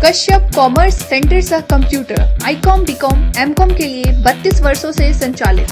Kashyap commerce centre सह computer ICOM BCom MCom के लिए 32 वर्षों से संचालित।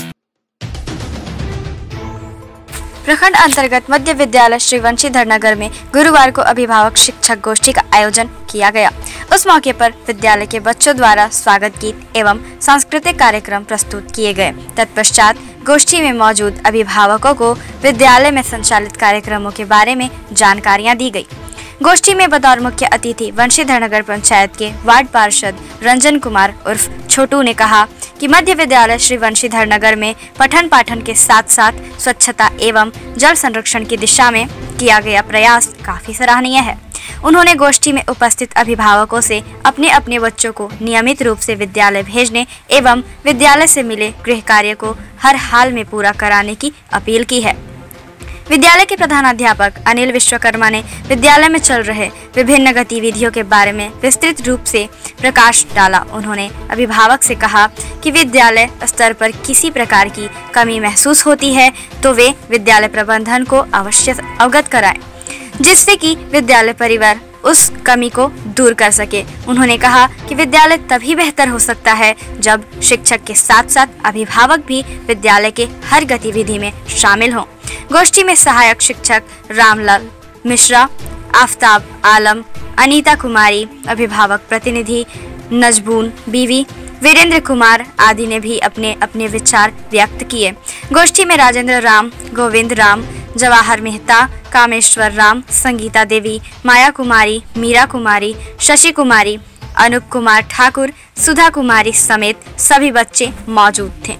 प्रखंड अंतर्गत मध्य विद्यालय श्री वंशीधर नगर में गुरुवार को अभिभावक शिक्षक गोष्ठी का आयोजन किया गया। उस मौके पर विद्यालय के बच्चों द्वारा स्वागत गीत एवं सांस्कृतिक कार्यक्रम प्रस्तुत किए गए। तत्पश्चात गोष्ठी में मौजूद अभिभावकों को विद्यालय में संचालित कार्यक्रमों के बारे में जानकारियां दी गई। गोष्ठी में बतौर मुख्य अतिथि वंशीधर नगर पंचायत के वार्ड पार्षद रंजन कुमार उर्फ छोटू ने कहा कि मध्य विद्यालय श्री वंशीधर नगर में पठन पाठन के साथ साथ स्वच्छता एवं जल संरक्षण की दिशा में किया गया प्रयास काफी सराहनीय है। उन्होंने गोष्ठी में उपस्थित अभिभावकों से अपने अपने बच्चों को नियमित रूप से विद्यालय भेजने एवं विद्यालय से मिले गृह कार्य को हर हाल में पूरा कराने की अपील की है। विद्यालय के प्रधानाध्यापक अनिल विश्वकर्मा ने विद्यालय में चल रहे विभिन्न गतिविधियों के बारे में विस्तृत रूप से प्रकाश डाला। उन्होंने अभिभावक से कहा कि विद्यालय स्तर पर किसी प्रकार की कमी महसूस होती है तो वे विद्यालय प्रबंधन को अवश्य अवगत कराएं, जिससे कि विद्यालय परिवार उस कमी को दूर कर सके। उन्होंने कहा कि विद्यालय तभी बेहतर हो सकता है जब शिक्षक के साथ साथ अभिभावक भी विद्यालय के हर गतिविधि में शामिल हों। गोष्ठी में सहायक शिक्षक रामलाल मिश्रा, आफ्ताब आलम, अनीता कुमारी, अभिभावक प्रतिनिधि नजबून बीवी, वीरेंद्र कुमार आदि ने भी अपने अपने विचार व्यक्त किए। गोष्ठी में राजेंद्र राम, गोविंद राम, जवाहर मेहता, कामेश्वर राम, संगीता देवी, माया कुमारी, मीरा कुमारी, शशि कुमारी, अनूप कुमार ठाकुर, सुधा कुमारी समेत सभी बच्चे मौजूद थे।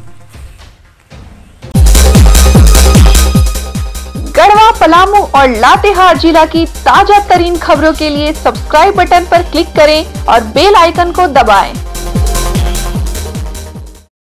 गढ़वा, पलामू और लातेहार जिला की ताजा तरीन खबरों के लिए सब्सक्राइब बटन पर क्लिक करें और बेल आइकन को दबाएं।